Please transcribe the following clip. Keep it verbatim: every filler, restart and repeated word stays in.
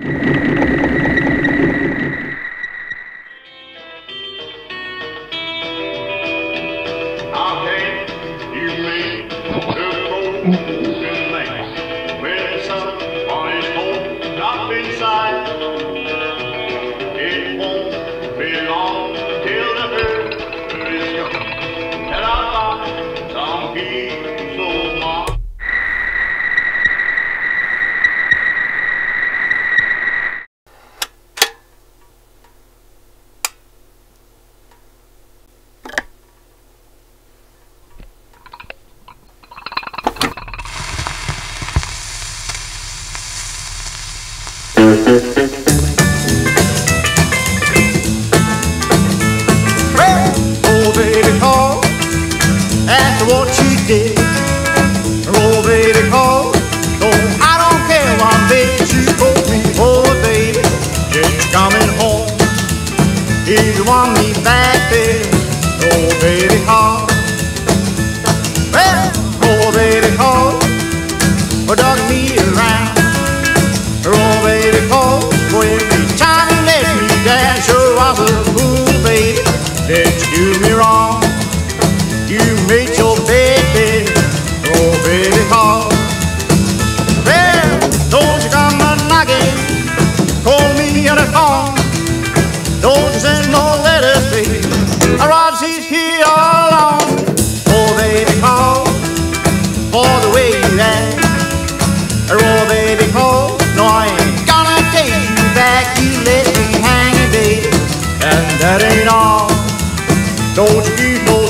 How can you make the broken man when someone is cold up inside? It won't be long till the hurt is gone, and I'll find some peace of mind. Well, oh baby, call after what you did. Oh baby, call. Oh, I don't care one bit you told me. Oh baby, just coming home. If you want me back there, oh baby, call. Well, oh baby, call. Oh, dog me around. Oh baby, call. For every time you let me down, sure was a fool, baby. Did you do me wrong? You made your bed, baby. Oh baby, call. Well, don't you come a knocking, call me on the phone. Don't you send no letters, baby. I'd rather see here all alone. Oh baby, call. For the way you act. Oh baby, call. No, I ain't gonna take you back. You let me hang, baby, and that ain't all. Don't you keep on